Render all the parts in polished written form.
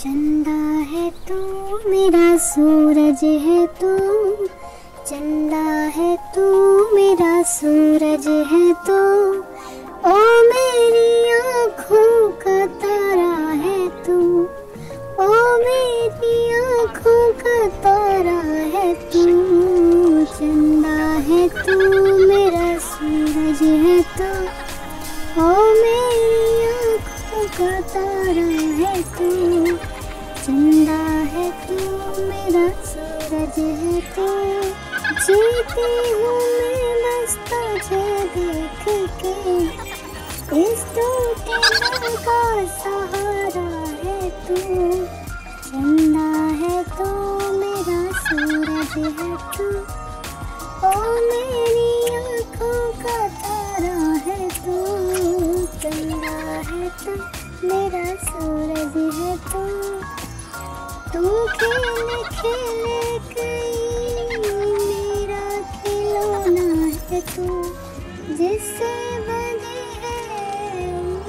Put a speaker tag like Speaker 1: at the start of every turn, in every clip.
Speaker 1: चंदा है तू मेरा सूरज है तू, चंदा है तू मेरा सूरज है तू, ओ मेरी आँखों का तारा है तू, ओ मेरी आँखों का तारा है तू। चंदा है तू मेरा सूरज है तू, ओ मेरी आँखों का तारा है तू। चंदा है तू मेरा सूरज है तू, जीती हूँ मैं बस तुझे देख के, इस टूटे दिल का सहारा है तू। चंदा है तू मेरा सूरज है तू, ओ मेरी आँखों का तारा है तू। चंदा है तू मेरा सूरज है तू, तू खेले खेले कहीं मेरा खिलौना है तू, जिससे बंधी है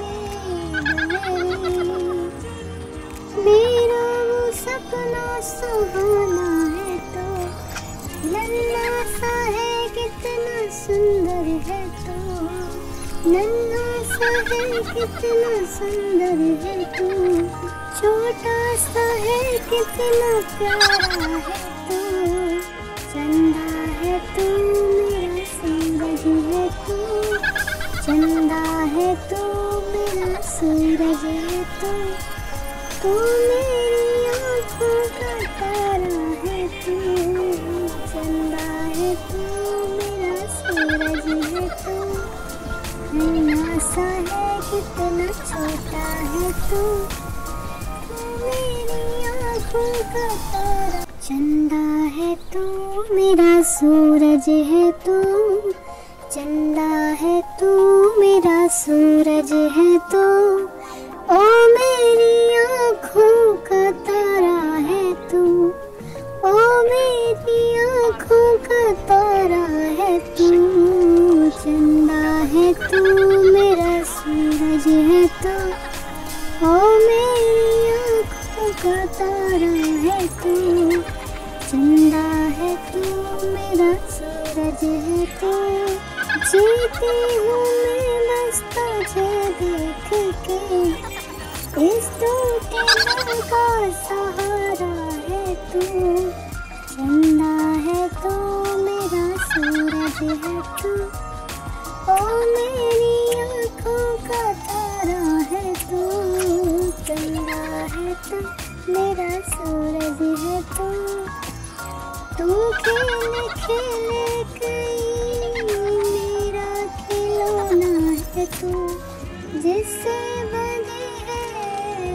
Speaker 1: मेरा वो सपना सुहाना है तो, नन्हा सा है कितना सुंदर है तो, नन्हा सा है कितना सुंदर है तू, छोटा सा है कितना प्यारा है तू। चंदा है तू मेरा सूरज है तू, चंदा है तू मेरा सूरज है तू, तू मेरी आँखों का तारा है तू। चंदा है तू मेरा सूरज है तू, नन्हा सा है कितना छोटा है तू, मेरी आँखों का तारा। चंदा है तू मेरा सूरज है तू, चंदा है तू मेरा सूरज है तू, ओ मेरी आँखों का तारा है तू, ओ मेरी आँखों का तारा है तू। चंदा है तू मेरा सूरज है तू, ओ मेरी आँखों का तारा है तू। चंदा है तू मेरा सूरज है तू, जीती हूँ मैं बस तुझे देख के, इस टूटे दिल का सहारा है तू। चंदा है तू मेरा सूरज है तू, ओ मेरी आँखों का तारा है तू। चंदा है तू मेरा सूरज है तू, तू खेले खेले कहीं मेरा खिलौना है तू, जिससे बंधी है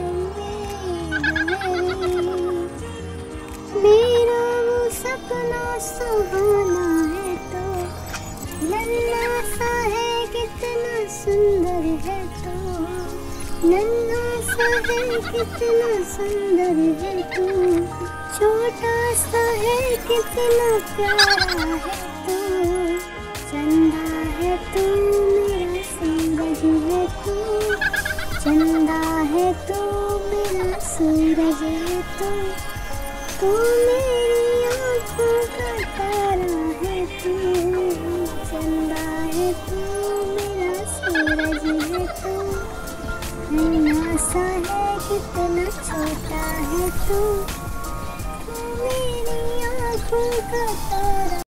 Speaker 1: मेरा वो सपना सुहाना है तो, नन्हा सा है कितना सुंदर है तो, नन्हा सा है कितना सुंदर है तू, छोटा सा है कितना प्यारा है तू। चंदा है तू मेरा सूरज है तू, चंदा है तू मेरा सूरज है तू, तू मेरी आँखों का तारा है तू। चंदा है तू मेरा सूरज है तू, नन्हा सा है कितना छोटा है तू, मेरी आँखों का तारा।